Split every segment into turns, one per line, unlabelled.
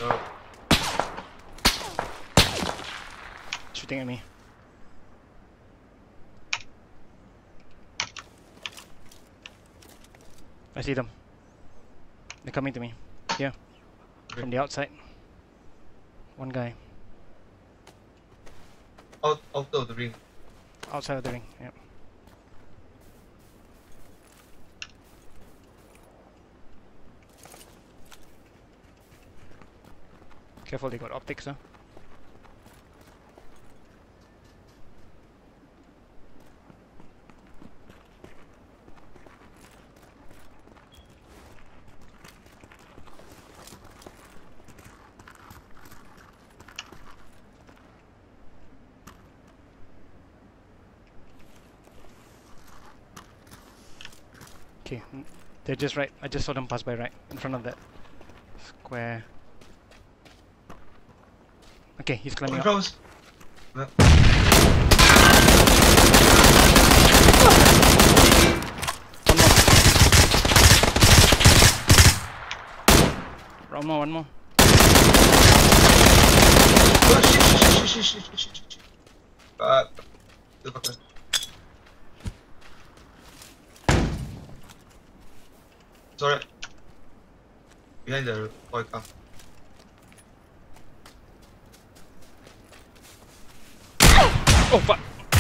Shooting at me. I see them. They're coming to me. Here. From the outside. One guy.
Out of the ring.
Outside of the ring, yep. Careful, they got optics, huh? Okay, they're just right. I just saw them pass by right in front of that square. Okay, he's climbing up.
Close.
One more, one more.
Oh, shit. Sorry. Behind the toy car.
Oh fuck!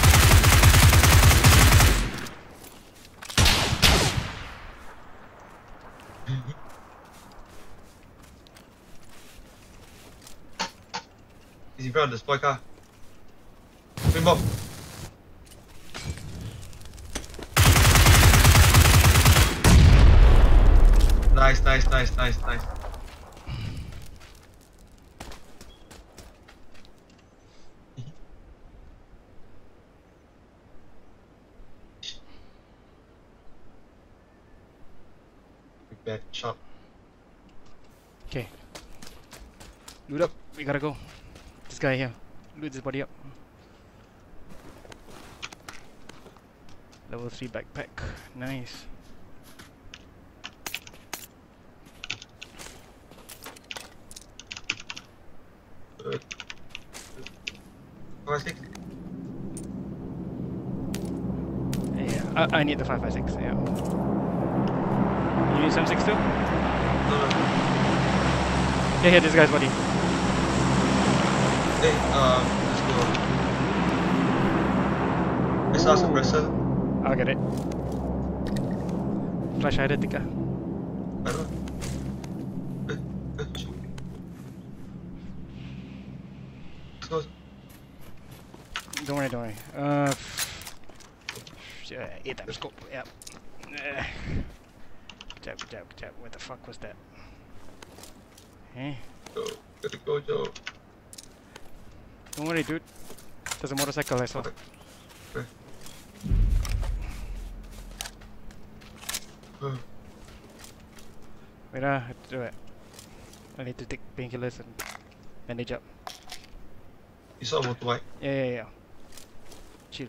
He's in front of the toy car. Swing bomb. Nice. Bad shot.
Okay. Loot up. We gotta go. This guy here. Loot his body up. Level 3 backpack. Nice.
Good. 556.
Yeah, I need the 556. Yeah. You need 762?
No.
Yeah, here, this guy's body.
Hey, let's go. SR suppressor.
I'll get it. Flash ada 3.
I don't know. Let's go.
Don't worry. Yeah, 8 times scope. Yep. Jab. What the fuck was that? Eh?
Go. Gotta go, Joe.
Don't worry, dude. There's a motorcycle I saw.
Okay.
Wait, I have to do it. I need to take painkillers and bandage up.
You saw a motorbike?
Yeah. Chill.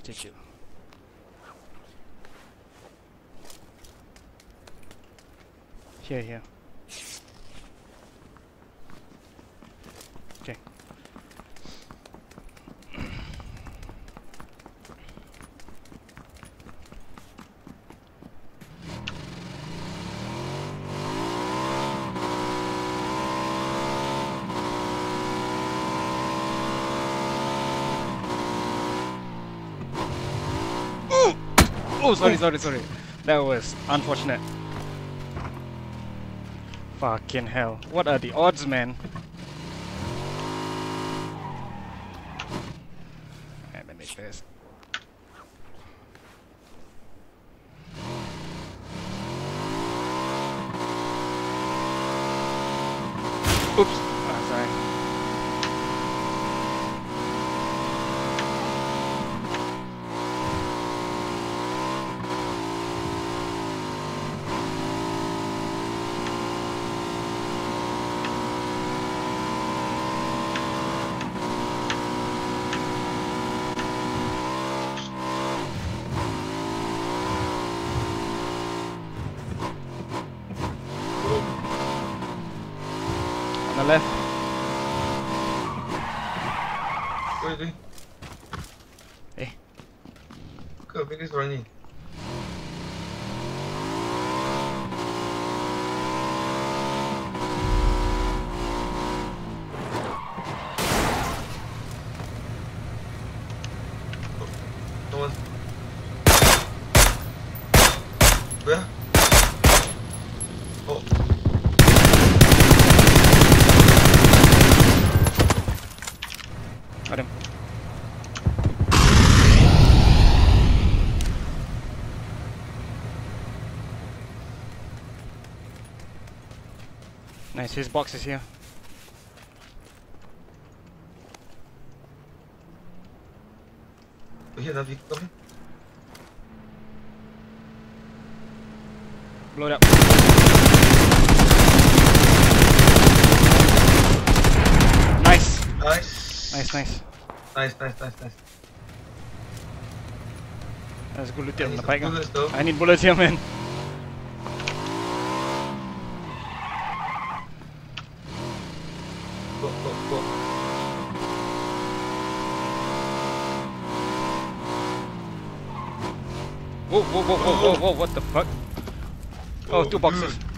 Here. Okay. Oh, sorry. That was unfortunate. Fucking hell. What are the odds, man? Let me make this. Oops. Oh, sorry. On the left.
you doing?
Eh.
Kau pergi seorang ni. Someone. Where? Oh.
Got him. Nice, his box is here.
We hear another vehicle coming.
Blow it up. Nice.
Nice.
Nice, nice.
Nice.
Let's go loot it
I
on
need
the
some
bike.
bullets though.
I need bullets here, man.
Go.
Whoa, what the fuck? Oh, two boxes.
Dude.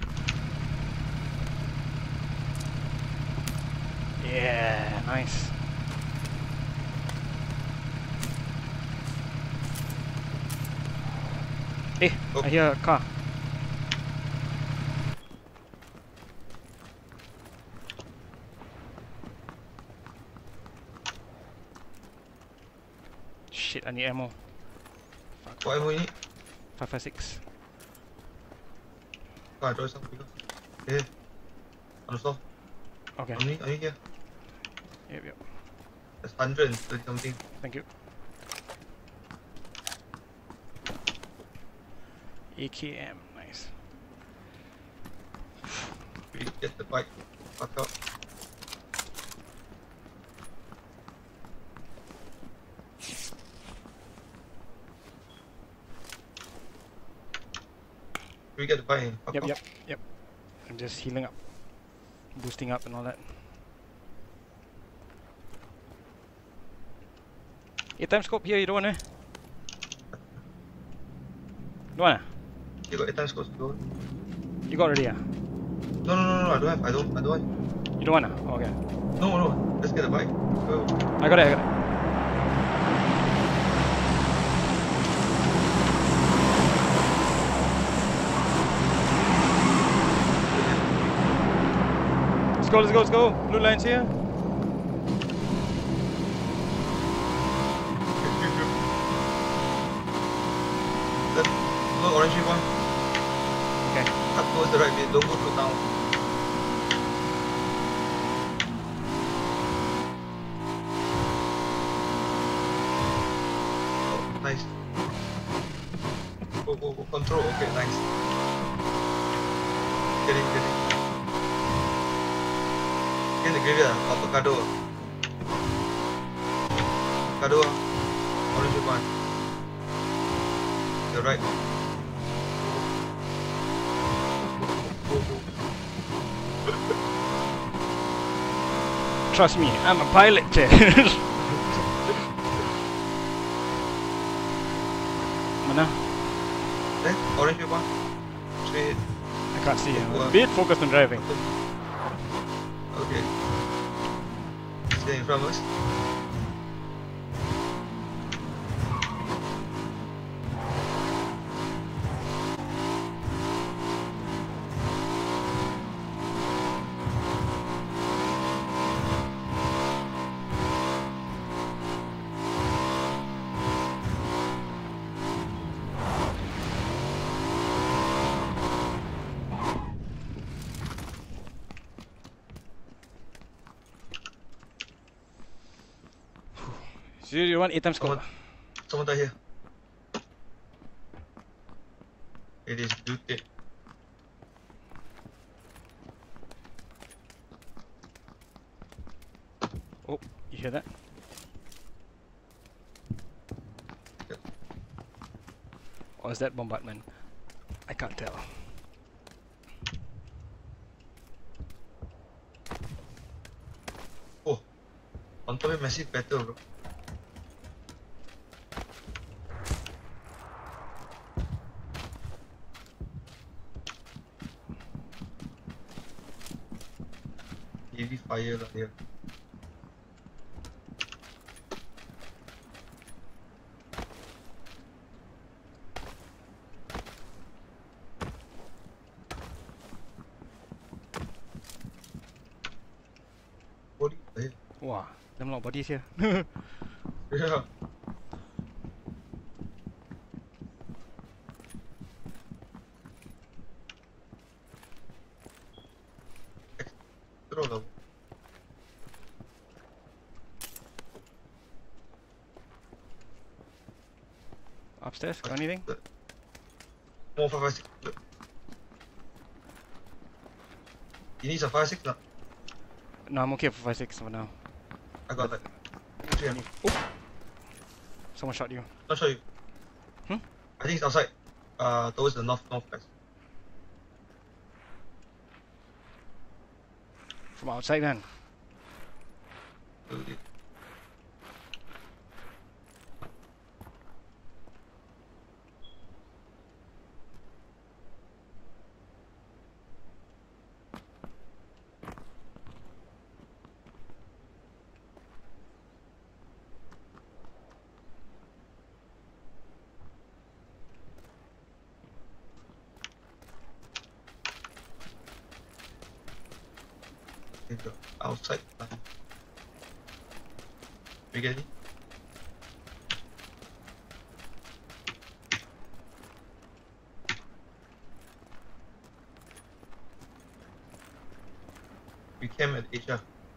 Yeah, nice. Hey,
Oh.
I hear a car. Shit, I need ammo.
What ammo you need?
556.
Ah, I draw some people. Here. On the floor.
Okay.
On me here.
Yep.
That's 130 something.
Thank you. AKM, nice.
We get the bike. Fuck up. We get the bike and fuck up.
Yep. I'm just healing up, boosting up and all that. 8x scope here, you don't want to? Don't want to?
You got 8 times close to go.
You got already,
No, I don't have. I don't want.
You don't want to? Okay.
No. Let's get the bike. Go.
I got it. Let's go. Blue line's here.
Look, orange one.
Okay.
Up towards the right bit. Don't go through town. Oh, nice. Go. Control. Okay, nice. Get in. In the graveyard. Avocado. Orange one. You're right.
Trust me, I'm a pilot, che. Mana?
Then, orange one. Straight.
I can't see you.
Well,
Be it focused on driving.
Okay. Stay in front of us.
So you want 8x scope?
Someone died here. It is looted.
Oh, you hear that?
Yep.
Or is that bombardment? I can't tell.
Oh, on top. Probably massive better, bro. Heavy fire lah here. Body here.
Wow, them lot of bodies here.
Yeah. Throw lah.
Upstairs, got anything?
More 556. You need some 556 lah.
No, I'm okay for 5.6 for now.
I got like 3 ammo.
Someone shot you.
Not show you.
Hmm?
I think it's outside. Towards the northwest.
From outside then.
Outside. We get it? We came at HR.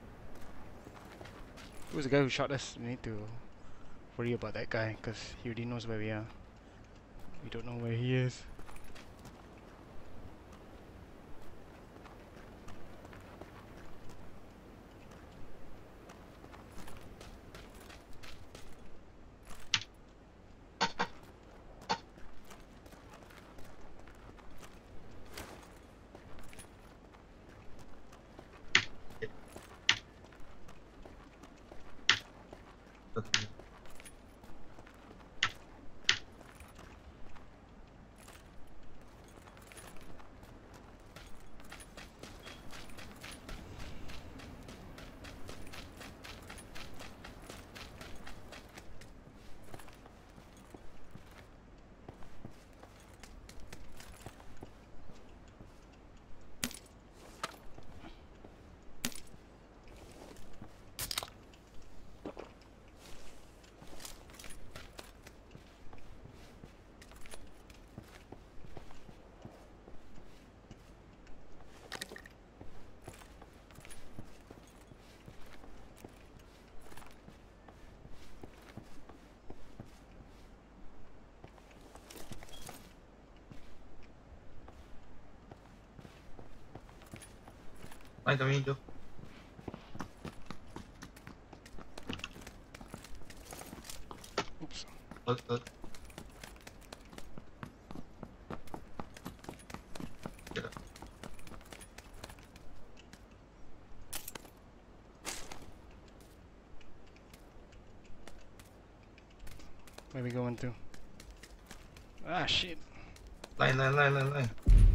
Who's the guy who shot us? We need to worry about that guy because he already knows where we are. We don't know where he is.
Line coming, Joe.
Oops.
Good. Get up.
Where we going to? Ah, shit.
Line.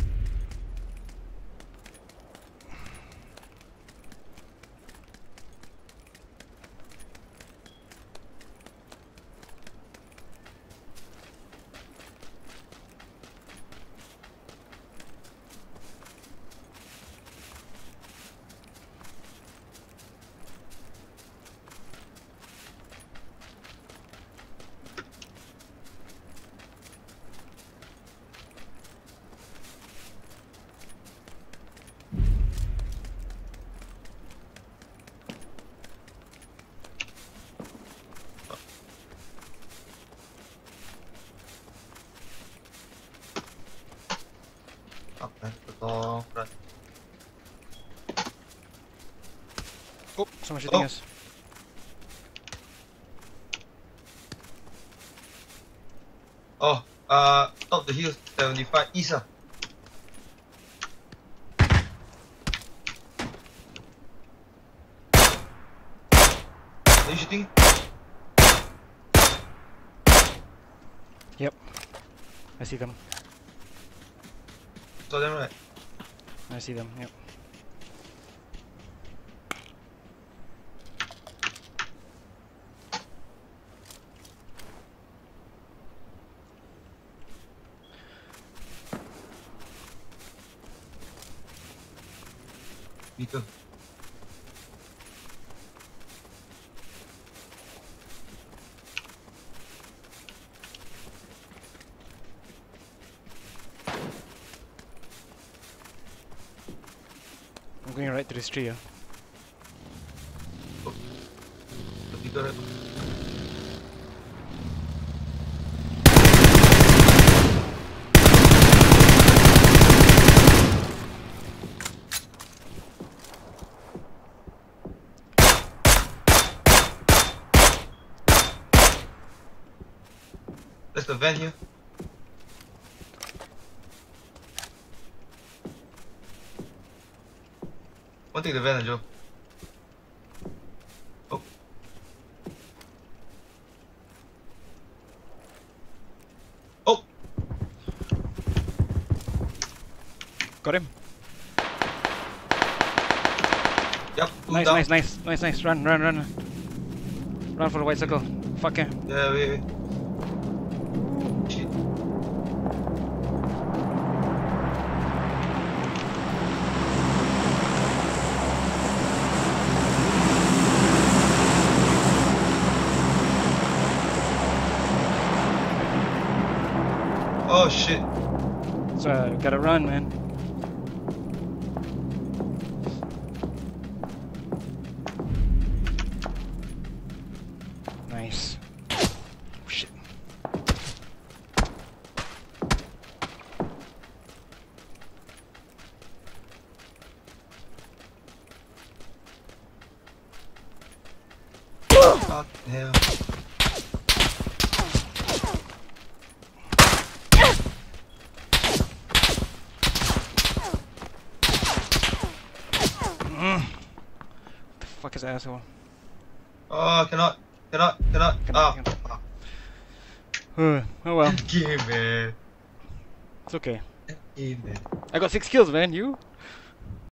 Up man, the door, run.
Oh, someone shooting
Oh.
us.
Oh, top the hill, 75 east ah. you shooting?
Yep. I see them.
Saw them, right?
I see them, yep.
Vehicle.
I'm going right to this tree, yeah.
The vehicle, right? That's the van here. One take the van, Joe. Oh. Oh!
Got him.
Yep, two
Nice,
down.
nice. Run. Run for the white circle. Fuck yeah.
Yeah, wait. Shit. Oh shit.
So gotta run, man. Nice. Oh, shit.
Fuck hell.
The fuck is that asshole?
Oh, cannot.
Cannot.
Ah.
Oh well,
Game, man.
it's okay.
Game, man.
I got 6 kills, man. You?